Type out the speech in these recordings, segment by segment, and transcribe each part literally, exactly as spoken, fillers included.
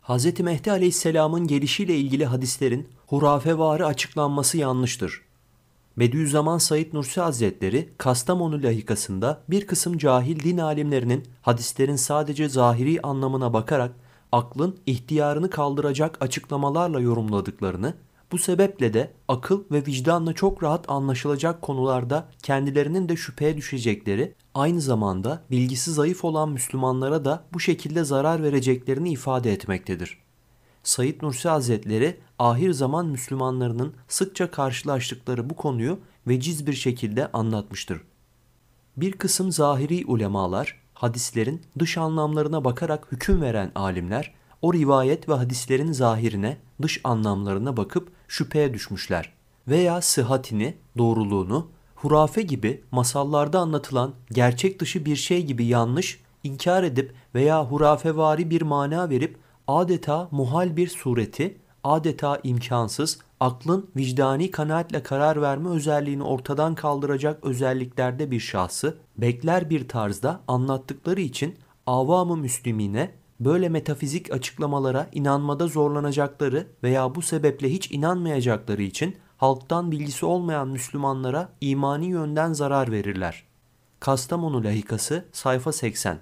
Hz. Mehdi Aleyhisselam'ın gelişiyle ilgili hadislerin hurafevari açıklanması yanlıştır. Bediüzzaman Said Nursi Hazretleri Kastamonu layıkasında bir kısım cahil din alimlerinin hadislerin sadece zahiri anlamına bakarak aklın ihtiyarını kaldıracak açıklamalarla yorumladıklarını, bu sebeple de akıl ve vicdanla çok rahat anlaşılacak konularda kendilerinin de şüpheye düşecekleri, aynı zamanda bilgisi zayıf olan Müslümanlara da bu şekilde zarar vereceklerini ifade etmektedir. Said Nursi Hazretleri ahir zaman Müslümanlarının sıkça karşılaştıkları bu konuyu veciz bir şekilde anlatmıştır. Bir kısım zahiri ulemalar, hadislerin dış anlamlarına bakarak hüküm veren alimler, o rivayet ve hadislerin zahirine, dış anlamlarına bakıp şüpheye düşmüşler veya sıhhatini, doğruluğunu, hurafe gibi masallarda anlatılan gerçek dışı bir şey gibi yanlış, inkar edip veya hurafevari bir mana verip adeta muhal bir sureti, adeta imkansız, aklın vicdani kanaatle karar verme özelliğini ortadan kaldıracak özelliklerde bir şahsı, bekler bir tarzda anlattıkları için avam-ı müslimine böyle metafizik açıklamalara inanmada zorlanacakları veya bu sebeple hiç inanmayacakları için halktan bilgisi olmayan Müslümanlara imani yönden zarar verirler. Kastamonu Lahikası sayfa seksen.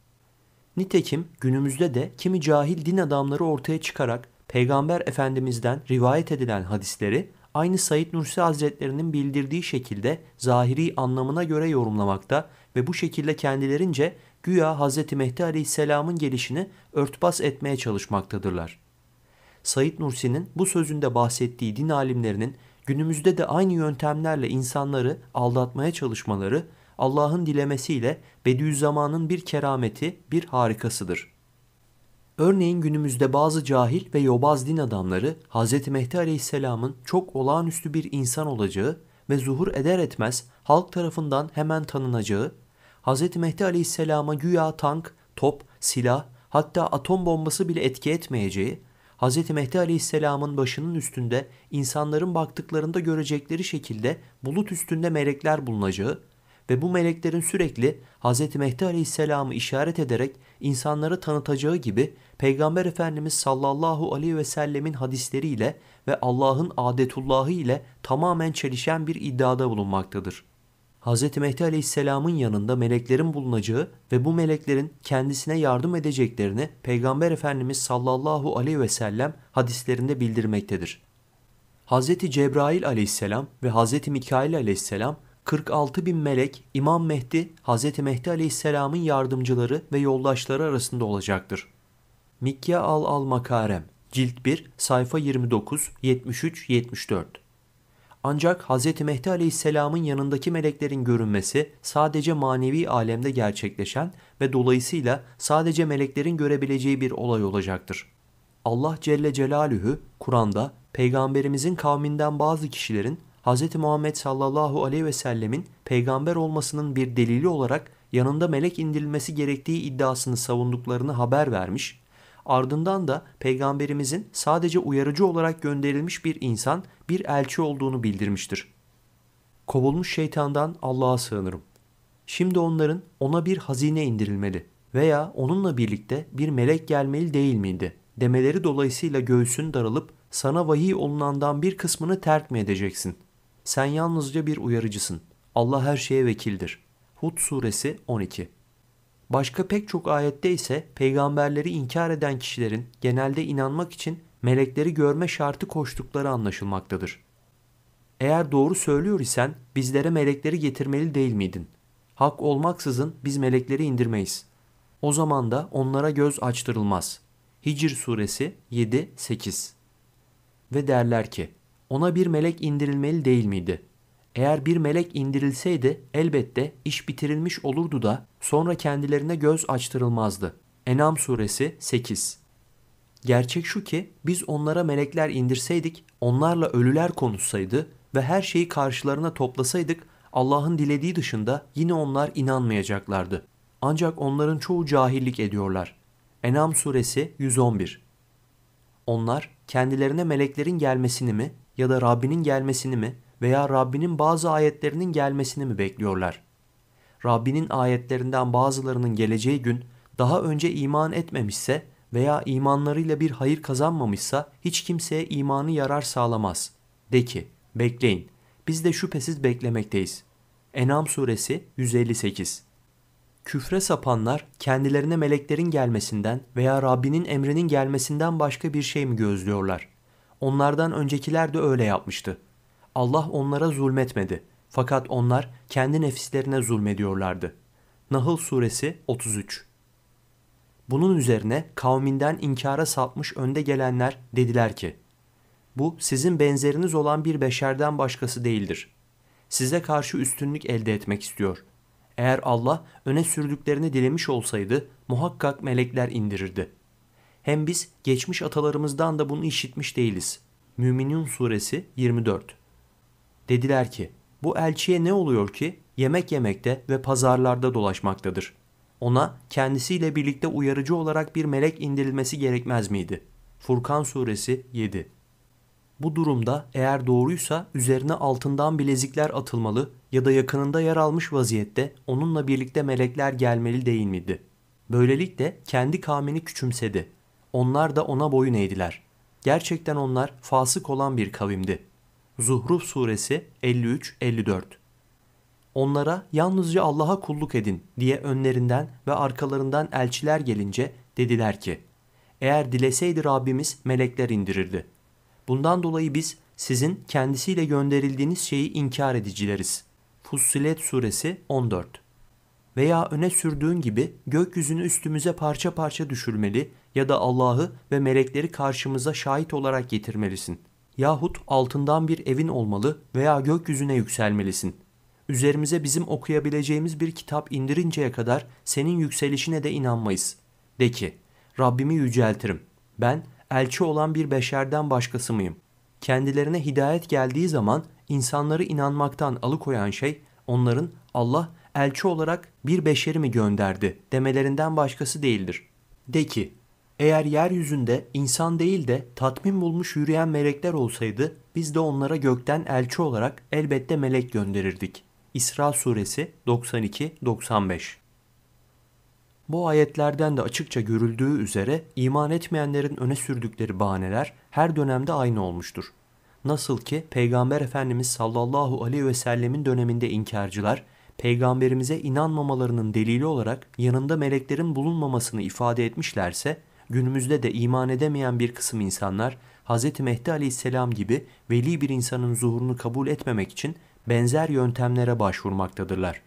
Nitekim günümüzde de kimi cahil din adamları ortaya çıkarak Peygamber Efendimiz'den rivayet edilen hadisleri aynı Said Nursi Hazretlerinin bildirdiği şekilde zahiri anlamına göre yorumlamakta ve bu şekilde kendilerince güya Hz. Mehdi Aleyhisselam'ın gelişini örtbas etmeye çalışmaktadırlar. Said Nursi'nin bu sözünde bahsettiği din alimlerinin günümüzde de aynı yöntemlerle insanları aldatmaya çalışmaları Allah'ın dilemesiyle Bediüzzaman'ın bir kerameti, bir harikasıdır. Örneğin günümüzde bazı cahil ve yobaz din adamları Hz. Mehdi Aleyhisselam'ın çok olağanüstü bir insan olacağı ve zuhur eder etmez halk tarafından hemen tanınacağı, Hz. Mehdi Aleyhisselam'a güya tank, top, silah, hatta atom bombası bile etki etmeyeceği, Hz. Mehdi Aleyhisselam'ın başının üstünde insanların baktıklarında görecekleri şekilde bulut üstünde melekler bulunacağı ve bu meleklerin sürekli Hz. Mehdi Aleyhisselam'ı işaret ederek insanları tanıtacağı gibi Peygamber Efendimiz sallallahu aleyhi ve sellemin hadisleriyle ve Allah'ın adetullahı ile tamamen çelişen bir iddiada bulunmaktadır. Hz. Mehdi Aleyhisselam'ın yanında meleklerin bulunacağı ve bu meleklerin kendisine yardım edeceklerini Peygamber Efendimiz sallallahu aleyhi ve sellem hadislerinde bildirmektedir. Hz. Cebrail Aleyhisselam ve Hz. Mikail Aleyhisselam kırk altı bin melek İmam Mehdi, Hz. Mehdi Aleyhisselam'ın yardımcıları ve yoldaşları arasında olacaktır. Mikya al-al Makarem, Cilt bir, sayfa yirmi dokuz, yetmiş üç yetmiş dört. Ancak Hz. Mehdi Aleyhisselam'ın yanındaki meleklerin görünmesi sadece manevi alemde gerçekleşen ve dolayısıyla sadece meleklerin görebileceği bir olay olacaktır. Allah Celle Celaluhu Kur'an'da Peygamberimizin kavminden bazı kişilerin Hz. Muhammed sallallahu aleyhi ve sellemin peygamber olmasının bir delili olarak yanında melek indirilmesi gerektiği iddiasını savunduklarını haber vermiş, ardından da peygamberimizin sadece uyarıcı olarak gönderilmiş bir insan, bir elçi olduğunu bildirmiştir. Kovulmuş şeytandan Allah'a sığınırım. Şimdi onların ona bir hazine indirilmeli veya onunla birlikte bir melek gelmeli değil miydi demeleri dolayısıyla göğsün darılıp sana vahiy olunandan bir kısmını terk mi edeceksin? Sen yalnızca bir uyarıcısın. Allah her şeye vekildir. Hud suresi on iki. Başka pek çok ayette ise peygamberleri inkar eden kişilerin genelde inanmak için melekleri görme şartı koştukları anlaşılmaktadır. Eğer doğru söylüyor isen bizlere melekleri getirmeli değil miydin? Hak olmaksızın biz melekleri indirmeyiz. O zaman da onlara göz açtırılmaz. Hicr suresi yedi sekiz. Ve derler ki, ona bir melek indirilmeli değil miydi? Eğer bir melek indirilseydi elbette iş bitirilmiş olurdu da sonra kendilerine göz açtırılmazdı. En'am suresi sekiz. Gerçek şu ki biz onlara melekler indirseydik, onlarla ölüler konuşsaydı ve her şeyi karşılarına toplasaydık Allah'ın dilediği dışında yine onlar inanmayacaklardı. Ancak onların çoğu cahillik ediyorlar. En'am suresi yüz on bir. Onlar kendilerine meleklerin gelmesini mi ya da Rabbinin gelmesini mi veya Rabbinin bazı ayetlerinin gelmesini mi bekliyorlar? Rabbinin ayetlerinden bazılarının geleceği gün daha önce iman etmemişse veya imanlarıyla bir hayır kazanmamışsa hiç kimseye imanı yarar sağlamaz. De ki, bekleyin, biz de şüphesiz beklemekteyiz. En'am suresi yüz elli sekiz. Küfre sapanlar kendilerine meleklerin gelmesinden veya Rabbinin emrinin gelmesinden başka bir şey mi gözlüyorlar? Onlardan öncekiler de öyle yapmıştı. Allah onlara zulmetmedi. Fakat onlar kendi nefislerine zulmediyorlardı. Nahl suresi otuz üç. Bunun üzerine kavminden inkara sapmış önde gelenler dediler ki, bu sizin benzeriniz olan bir beşerden başkası değildir. Size karşı üstünlük elde etmek istiyor. Eğer Allah öne sürdüklerini dilemiş olsaydı muhakkak melekler indirirdi. Hem biz geçmiş atalarımızdan da bunu işitmiş değiliz. Müminun suresi yirmi dört. Dediler ki, bu elçiye ne oluyor ki yemek yemekte ve pazarlarda dolaşmaktadır. Ona kendisiyle birlikte uyarıcı olarak bir melek indirilmesi gerekmez miydi? Furkan suresi yedi. Bu durumda eğer doğruysa üzerine altından bilezikler atılmalı ya da yakınında yer almış vaziyette onunla birlikte melekler gelmeli değil miydi? Böylelikle kendi kavmini küçümsedi. Onlar da ona boyun eğdiler. Gerçekten onlar fasık olan bir kavimdi. Zuhruf suresi elli üç elli dört. Onlara yalnızca Allah'a kulluk edin diye önlerinden ve arkalarından elçiler gelince dediler ki, eğer dileseydi Rabbimiz melekler indirirdi. Bundan dolayı biz sizin kendisiyle gönderildiğiniz şeyi inkar edicileriz. Fussilet suresi on dört. Veya öne sürdüğün gibi gökyüzünü üstümüze parça parça düşürmeli ya da Allah'ı ve melekleri karşımıza şahit olarak getirmelisin. Yahut altından bir evin olmalı veya gökyüzüne yükselmelisin. Üzerimize bizim okuyabileceğimiz bir kitap indirinceye kadar senin yükselişine de inanmayız. De ki, Rabbimi yüceltirim. Ben elçi olan bir beşerden başkası mıyım? Kendilerine hidayet geldiği zaman insanları inanmaktan alıkoyan şey onların Allah elçi olarak bir beşeri mi gönderdi demelerinden başkası değildir. De ki, eğer yeryüzünde insan değil de tatmin bulmuş yürüyen melekler olsaydı biz de onlara gökten elçi olarak elbette melek gönderirdik. İsra suresi doksan iki doksan beş. Bu ayetlerden de açıkça görüldüğü üzere iman etmeyenlerin öne sürdükleri bahaneler her dönemde aynı olmuştur. Nasıl ki Peygamber Efendimiz sallallahu aleyhi ve sellemin döneminde inkarcılar, Peygamberimize inanmamalarının delili olarak yanında meleklerin bulunmamasını ifade etmişlerse, günümüzde de iman edemeyen bir kısım insanlar, Hz. Mehdi aleyhisselam gibi veli bir insanın zuhurunu kabul etmemek için benzer yöntemlere başvurmaktadırlar.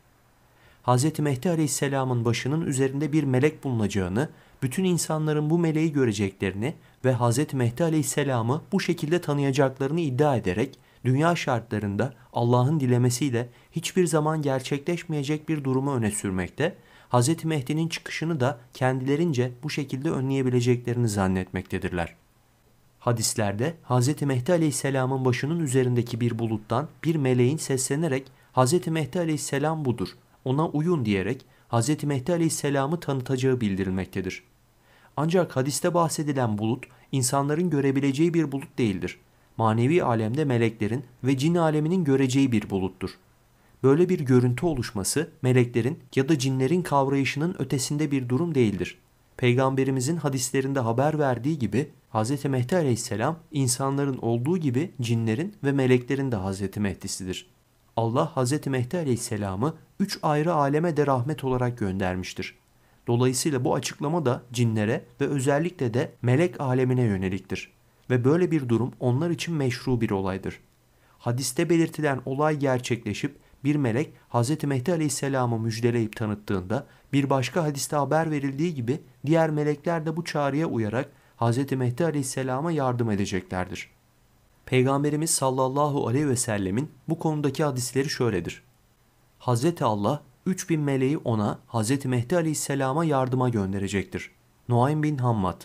Hz. Mehdi aleyhisselamın başının üzerinde bir melek bulunacağını, bütün insanların bu meleği göreceklerini ve Hz. Mehdi aleyhisselamı bu şekilde tanıyacaklarını iddia ederek, dünya şartlarında Allah'ın dilemesiyle hiçbir zaman gerçekleşmeyecek bir durumu öne sürmekte, Hz. Mehdi'nin çıkışını da kendilerince bu şekilde önleyebileceklerini zannetmektedirler. Hadislerde Hz. Mehdi aleyhisselamın başının üzerindeki bir buluttan bir meleğin seslenerek Hz. Mehdi aleyhisselam budur, ona uyun diyerek Hz. Mehdi aleyhisselamı tanıtacağı bildirilmektedir. Ancak hadiste bahsedilen bulut insanların görebileceği bir bulut değildir. Manevi alemde meleklerin ve cin aleminin göreceği bir buluttur. Böyle bir görüntü oluşması meleklerin ya da cinlerin kavrayışının ötesinde bir durum değildir. Peygamberimizin hadislerinde haber verdiği gibi Hz. Mehdi aleyhisselam insanların olduğu gibi cinlerin ve meleklerin de Hz. Mehdi'sidir. Allah Hz. Mehdi aleyhisselamı üç ayrı aleme de rahmet olarak göndermiştir. Dolayısıyla bu açıklama da cinlere ve özellikle de melek alemine yöneliktir. Ve böyle bir durum onlar için meşru bir olaydır. Hadiste belirtilen olay gerçekleşip bir melek Hz. Mehdi aleyhisselamı müjdeleyip tanıttığında bir başka hadiste haber verildiği gibi diğer melekler de bu çağrıya uyarak Hz. Mehdi aleyhisselama yardım edeceklerdir. Peygamberimiz sallallahu aleyhi ve sellemin bu konudaki hadisleri şöyledir. Hz. Allah üç bin meleği ona Hz. Mehdi aleyhisselama yardıma gönderecektir. Nuaym bin Hammad.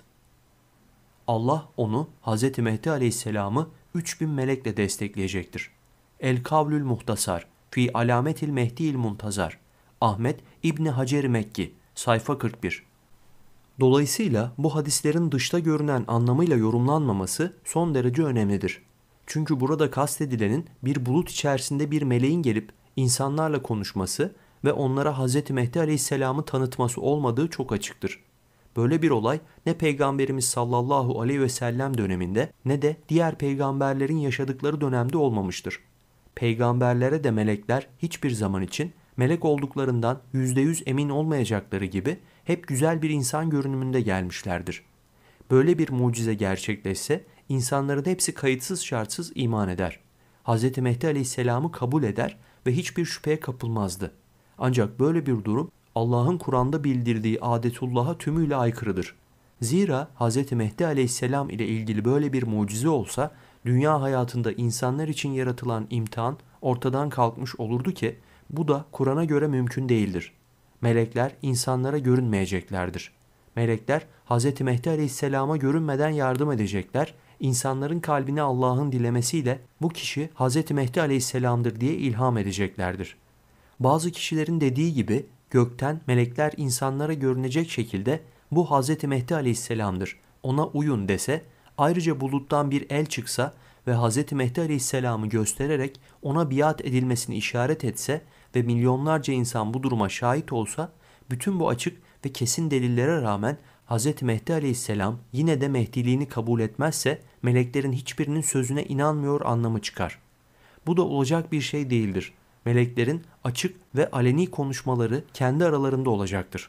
Allah onu Hz. Mehdi aleyhisselamı üç bin melekle destekleyecektir. El Kavlül Muhtasar fi Alametil Mehdi'il Muntazar. Ahmet İbni Hacer Mekki, sayfa kırk bir. Dolayısıyla bu hadislerin dışta görünen anlamıyla yorumlanmaması son derece önemlidir. Çünkü burada kastedilenin bir bulut içerisinde bir meleğin gelip insanlarla konuşması ve onlara Hz. Mehdi aleyhisselamı tanıtması olmadığı çok açıktır. Böyle bir olay ne Peygamberimiz sallallahu aleyhi ve sellem döneminde ne de diğer peygamberlerin yaşadıkları dönemde olmamıştır. Peygamberlere de melekler hiçbir zaman için melek olduklarından yüzde yüz emin olmayacakları gibi hep güzel bir insan görünümünde gelmişlerdir. Böyle bir mucize gerçekleşse insanların hepsi kayıtsız şartsız iman eder. Hz. Mehdi Aleyhisselam'ı kabul eder ve hiçbir şüpheye kapılmazdı. Ancak böyle bir durum Allah'ın Kur'an'da bildirdiği adetullah'a tümüyle aykırıdır. Zira Hz. Mehdi Aleyhisselam ile ilgili böyle bir mucize olsa dünya hayatında insanlar için yaratılan imtihan ortadan kalkmış olurdu ki bu da Kur'an'a göre mümkün değildir. Melekler insanlara görünmeyeceklerdir. Melekler Hz. Mehdi Aleyhisselam'a görünmeden yardım edecekler. İnsanların kalbine Allah'ın dilemesiyle bu kişi Hz. Mehdi Aleyhisselam'dır diye ilham edeceklerdir. Bazı kişilerin dediği gibi gökten melekler insanlara görünecek şekilde bu Hz. Mehdi Aleyhisselam'dır, ona uyun dese, ayrıca buluttan bir el çıksa ve Hz. Mehdi Aleyhisselam'ı göstererek ona biat edilmesini işaret etse ve milyonlarca insan bu duruma şahit olsa, bütün bu açık ve kesin delillere rağmen Hz. Mehdi Aleyhisselam yine de Mehdiliğini kabul etmezse meleklerin hiçbirinin sözüne inanmıyor anlamı çıkar. Bu da olacak bir şey değildir. Meleklerin açık ve aleni konuşmaları kendi aralarında olacaktır.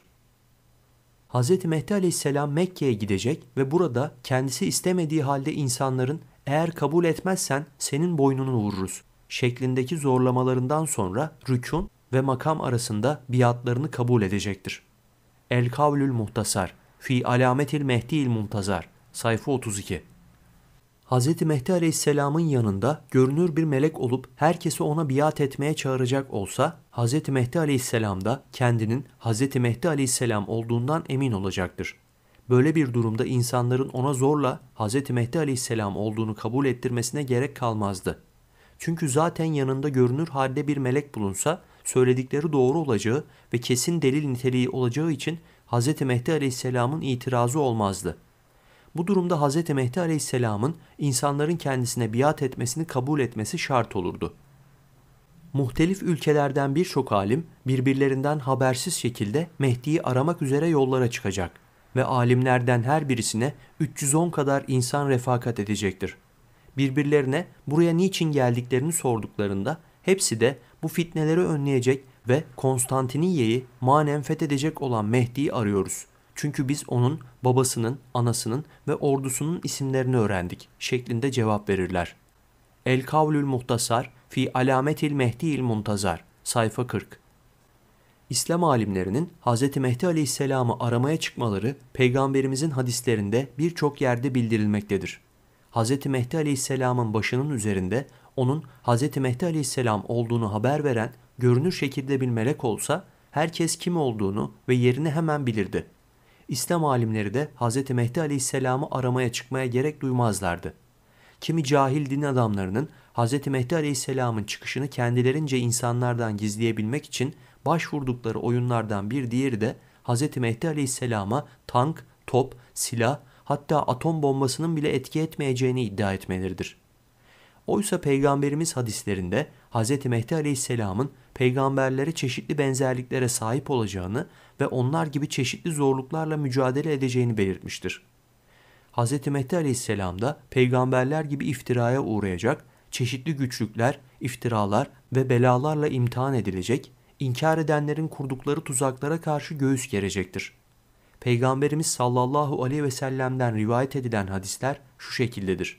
Hz. Mehdi Aleyhisselam Mekke'ye gidecek ve burada kendisi istemediği halde insanların eğer kabul etmezsen senin boynunu vururuz şeklindeki zorlamalarından sonra rükûn ve makam arasında biatlarını kabul edecektir. El Kavlül Muhtasar Fi Alametil Mehdi'il Muntazar sayfa otuz iki. Hz. Mehdi Aleyhisselam'ın yanında görünür bir melek olup herkesi ona biat etmeye çağıracak olsa, Hz. Mehdi Aleyhisselam da kendinin Hz. Mehdi Aleyhisselam olduğundan emin olacaktır. Böyle bir durumda insanların ona zorla Hz. Mehdi Aleyhisselam olduğunu kabul ettirmesine gerek kalmazdı. Çünkü zaten yanında görünür halde bir melek bulunsa, söyledikleri doğru olacağı ve kesin delil niteliği olacağı için Hz. Mehdi Aleyhisselam'ın itirazı olmazdı. Bu durumda Hz. Mehdi Aleyhisselam'ın insanların kendisine biat etmesini kabul etmesi şart olurdu. Muhtelif ülkelerden birçok alim birbirlerinden habersiz şekilde Mehdi'yi aramak üzere yollara çıkacak ve alimlerden her birisine üç yüz on kadar insan refakat edecektir. Birbirlerine buraya niçin geldiklerini sorduklarında hepsi de bu fitneleri önleyecek ve Konstantiniyye'yi manen fethedecek olan Mehdi'yi arıyoruz. Çünkü biz onun babasının, anasının ve ordusunun isimlerini öğrendik şeklinde cevap verirler. El Kavlül Muhtasar Fi Alametil Mehdi'il Muntazar sayfa kırk. İslam alimlerinin Hz. Mehdi Aleyhisselam'ı aramaya çıkmaları Peygamberimizin hadislerinde birçok yerde bildirilmektedir. Hz. Mehdi Aleyhisselam'ın başının üzerinde onun Hz. Mehdi Aleyhisselam olduğunu haber veren görünür şekilde bir melek olsa herkes kim olduğunu ve yerini hemen bilirdi. İslam alimleri de Hz. Mehdi Aleyhisselam'ı aramaya çıkmaya gerek duymazlardı. Kimi cahil din adamlarının Hz. Mehdi Aleyhisselam'ın çıkışını kendilerince insanlardan gizleyebilmek için başvurdukları oyunlardan bir diğeri de Hz. Mehdi Aleyhisselam'a tank, top, silah, hatta atom bombasının bile etki etmeyeceğini iddia etmeleridir. Oysa Peygamberimiz hadislerinde Hz. Mehdi Aleyhisselam'ın peygamberlere çeşitli benzerliklere sahip olacağını ve onlar gibi çeşitli zorluklarla mücadele edeceğini belirtmiştir. Hz. Mehdi Aleyhisselam da peygamberler gibi iftiraya uğrayacak, çeşitli güçlükler, iftiralar ve belalarla imtihan edilecek, inkar edenlerin kurdukları tuzaklara karşı göğüs gerecektir. Peygamberimiz sallallahu aleyhi ve sellem'den rivayet edilen hadisler şu şekildedir.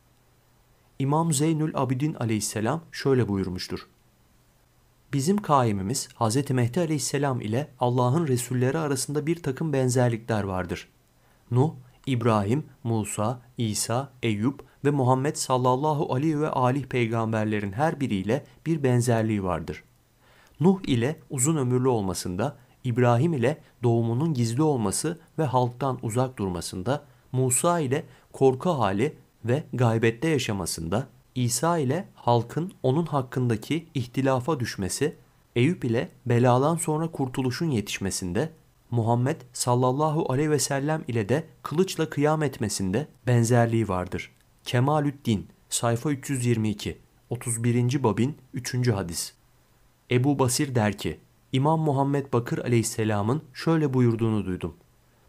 İmam Zeynül Abidin Aleyhisselam şöyle buyurmuştur. Bizim kaimimiz Hz. Mehdi Aleyhisselam ile Allah'ın Resulleri arasında bir takım benzerlikler vardır. Nuh, İbrahim, Musa, İsa, Eyüp ve Muhammed sallallahu aleyhi ve aleyhi peygamberlerin her biriyle bir benzerliği vardır. Nuh ile uzun ömürlü olmasında, İbrahim ile doğumunun gizli olması ve halktan uzak durmasında, Musa ile korku hali ve gaybette yaşamasında, İsa ile halkın onun hakkındaki ihtilafa düşmesi, Eyüp ile beladan sonra kurtuluşun yetişmesinde, Muhammed sallallahu aleyhi ve sellem ile de kılıçla kıyam etmesinde benzerliği vardır. Kemalüddin sayfa üç yüz yirmi iki otuz birinci babin üçüncü hadis. Ebu Basir der ki, İmam Muhammed Bakır Aleyhisselam'ın şöyle buyurduğunu duydum.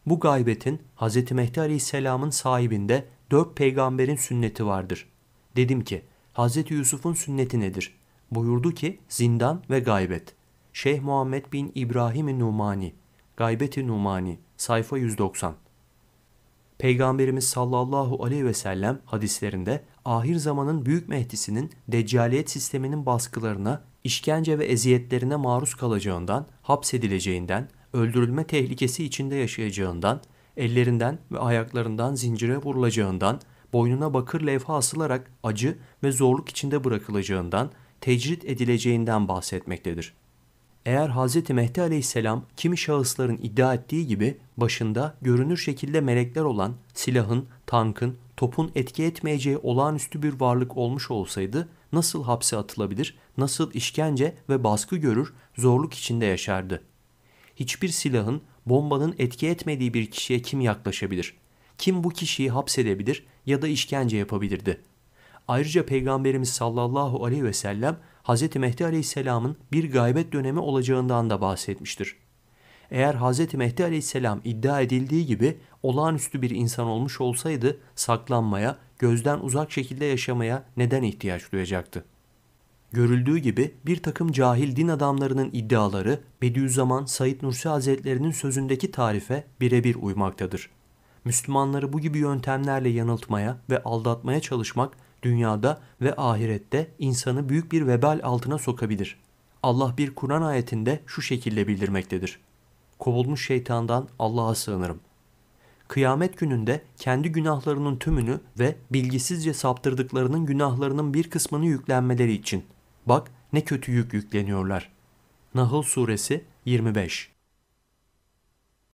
Bu gaybetin Hz. Mehdi Aleyhisselam'ın sahibinde dört peygamberin sünneti vardır. Dedim ki, Hz. Yusuf'un sünneti nedir? Buyurdu ki, zindan ve gaybet. Şeyh Muhammed bin İbrahim-i Numani, Gaybet-i Numani, sayfa yüz doksan. Peygamberimiz sallallahu aleyhi ve sellem hadislerinde ahir zamanın büyük Mehdi'sinin deccaliyet sisteminin baskılarına, işkence ve eziyetlerine maruz kalacağından, hapsedileceğinden, öldürülme tehlikesi içinde yaşayacağından, ellerinden ve ayaklarından zincire vurulacağından, boynuna bakır levha asılarak acı ve zorluk içinde bırakılacağından, tecrit edileceğinden bahsetmektedir. Eğer Hz. Mehdi Aleyhisselam kimi şahısların iddia ettiği gibi başında görünür şekilde melekler olan silahın, tankın, topun etki etmeyeceği olağanüstü bir varlık olmuş olsaydı nasıl hapse atılabilir, nasıl işkence ve baskı görür, zorluk içinde yaşardı? Hiçbir silahın, bombanın etki etmediği bir kişiye kim yaklaşabilir? Kim bu kişiyi hapsedebilir ya da işkence yapabilirdi? Ayrıca Peygamberimiz sallallahu aleyhi ve sellem Hz. Mehdi Aleyhisselam'ın bir gaybet dönemi olacağından da bahsetmiştir. Eğer Hz. Mehdi Aleyhisselam iddia edildiği gibi olağanüstü bir insan olmuş olsaydı saklanmaya, gözden uzak şekilde yaşamaya neden ihtiyaç duyacaktı? Görüldüğü gibi bir takım cahil din adamlarının iddiaları Bediüzzaman Said Nursi Hazretlerinin sözündeki tarife birebir uymaktadır. Müslümanları bu gibi yöntemlerle yanıltmaya ve aldatmaya çalışmak dünyada ve ahirette insanı büyük bir vebal altına sokabilir. Allah bir Kur'an ayetinde şu şekilde bildirmektedir: kovulmuş şeytandan Allah'a sığınırım. Kıyamet gününde kendi günahlarının tümünü ve bilgisizce saptırdıklarının günahlarının bir kısmını yüklenmeleri için. Bak ne kötü yük yükleniyorlar. Nahl suresi yirmi beş.